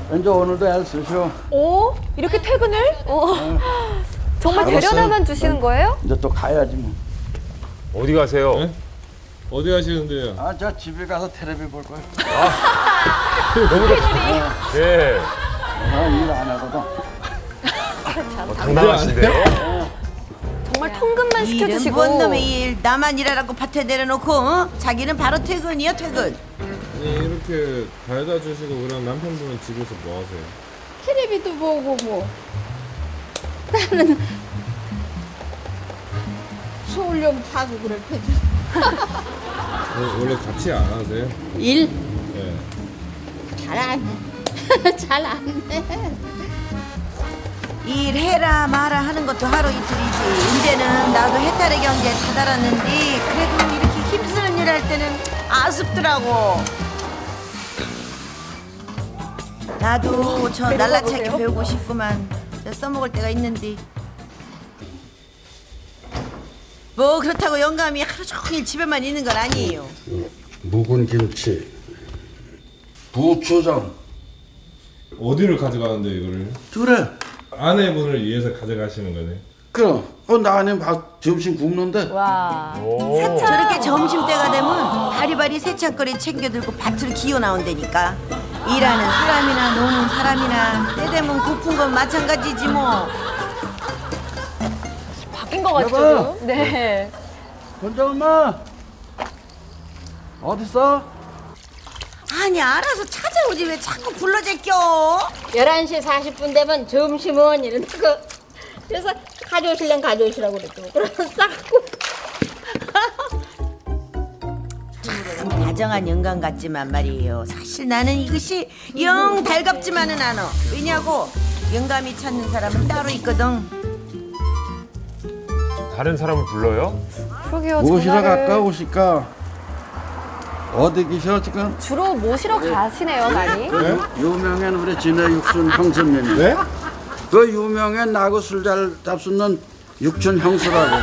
이제 오늘도 애 쓰셔. 오? 이렇게 퇴근을? 정말 데려다만 주시는 거예요? 이제 또 가야지 뭐. 어디 가세요? 네? 어디 가시는데요? 아, 저 집에 가서 텔레비 볼 거야. 너무 네. 일 안 하거든. 당당하신데요? 정말 통금만 시켜주시고. 뭔 놈의 일. 나만 일하라고 밭에 내려놓고 자기는 바로 퇴근이요 퇴근. 아니 이렇게 가져다 주시고 그럼 남편분은 집에서 뭐 하세요? 텔레비도 보고 뭐 나는 서울역 사고 그럴 테지. 원래 같이 안 하세요? 일? 네. 잘 안 해. 잘 안 해. 일해라 마라 하는 것도 하루 이틀이지. 이제는 나도 해탈의 경지에 다다랐는데 그래도 이렇게 힘쓰는 일 할 때는 아쉽더라고. 나도 저 날라차기 배우고 싶구만. 써먹을 때가 있는데 뭐 그렇다고 영감이 하루 종일 집에만 있는 건 아니에요. 묵은 김치, 부추장. 어디를 가져가는데 이거를? 그래. 아내분을 위해서 가져가시는 거네. 그럼 나 안에 밥 점심 굽는데. 와. 저렇게 점심때가 되면 바리바리 세찬거리 챙겨들고 밭으로 기어 나온다니까. 일하는 사람이나 노는 사람이나 때 되면 고픈 건 마찬가지지 뭐. 바뀐 것 같죠? 여보. 네. 권장 엄마 어딨어? 아니 알아서 찾아오지 왜 자꾸 불러 제껴. 11시 40분 되면 점심은 이러고 그래서 가져오실래면 가져오시라고 그랬죠. 그래서 싸고 참 다정한 영감 같지만 말이에요. 사실 나는 이것이 영 달갑지만은 않아. 왜냐고 영감이 찾는 사람은 따로 있거든. 다른 사람을 불러요? 그러게요. 모시러 전화를 갈까 오실까? 어디 계셔 지금? 주로 모시러 가시네요, 많이. 그 유명한 우리 진해 육순 형수님. 네? 그 유명한 나하고 술 잘 잡수는 육춘 형수라고.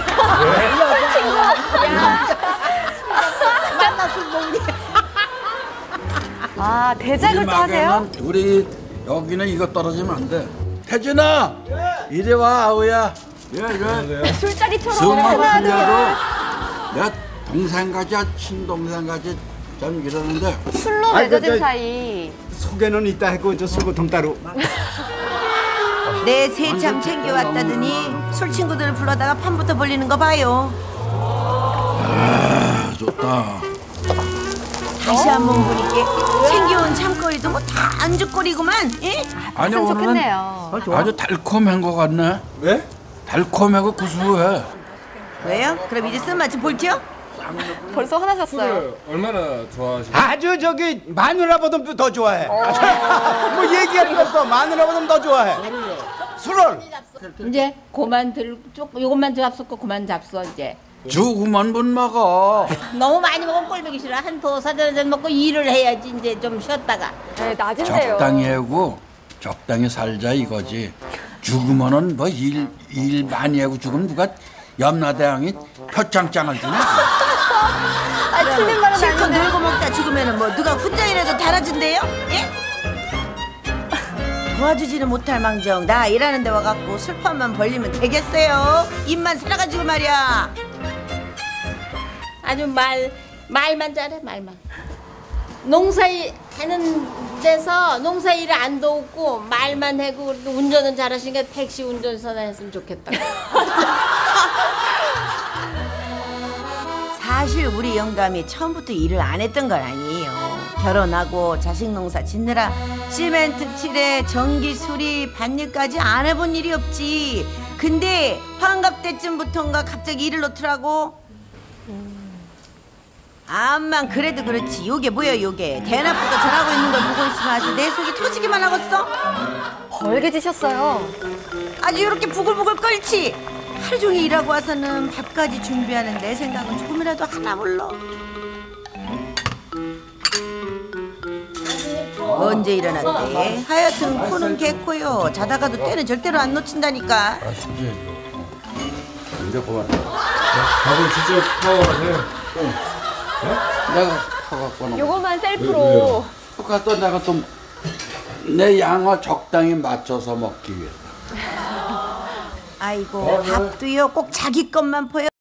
아, 대작을 또 하세요? 우리 여기는 이거 떨어지면 안 돼. 태진아, 이리 와 아우야. 예. 술자리처럼 정말 하나, 둘. 내 동생까지 친동생까지 좀 이러는데. 술로 맺어진 사이. 소개는 이따 했고 저 술부통 따로. 내 새참 챙겨왔다더니 술 친구들을 불러다가 판부터 벌리는 거 봐요. 아, 좋다. 다시 한번 보니까 챙겨온 참거리도 뭐 다 안주거리구만. 예? 아니 참 오늘은 좋겠네요. 아주 달콤한 거 같네. 왜? 달콤하고 구수해. 왜요? 그럼 이제 쓴맛좀 볼게요. 벌써 화나셨어요. 술을 얼마나 좋아하시나요? 아주 저기 마누라보다 더 좋아해. 뭐 얘기할 거 없어. 마누라보다 더 좋아해. 술을. 이제 그만 조금 요것만 잡숫고 그만 잡숴 이제. 주구만 분 먹어. 너무 많이 먹으면 꼴보기 싫어. 한 도사 잔 먹고 일을 해야지 이제 좀 쉬었다가. 네, 낮은데요. 적당히 하고 적당히 살자 이거지. 죽으면은 뭐 일 많이 하고 죽으면 누가 염라대왕이 표창장을 주냐? 아, 틀린 말은 실컷 아닌데. 놀고 먹다 죽으면은 뭐 누가 훈장이라도 달아준대요? 예? 도와주지는 못할 망정 나 일하는 데 와갖고 술판만 벌리면 되겠어요? 입만 살아가지고 말이야. 아주 말만 잘해 말만. 농사일 하는 데서 농사일을 안 도우고 말만 하고 그래도 운전은 잘하시니까 택시 운전사나 했으면 좋겠다. 사실 우리 영감이 처음부터 일을 안 했던 건 아니에요. 결혼하고 자식 농사 짓느라 시멘트 칠에 전기 수리 밭일까지 안 해본 일이 없지. 근데 환갑 때쯤부터인가 갑자기 일을 놓더라고. 암만 그래도 그렇지. 요게 뭐야 요게. 대낮부터 잘하고 있는 걸 보고 있으면 아주 내 속이 터지기만 하겠어. 벌개지셨어요. 아주 이렇게 부글부글 끓지. 하루 종일 일하고 와서는 밥까지 준비하는 내 생각은 조금이라도 하나 몰라. 언제 일어났대? 하여튼 코는 개코요. 자다가도 때는 절대로 안 놓친다니까. 이제 고맙다. 밥을 직접 퍼가세요? 내가 퍼갖고 놓은 요것만 셀프로. 퍼갖고 내가 좀 내 양어 적당히 맞춰서 먹기 위해서. 아이고 밥도요 꼭 자기 것만 보여.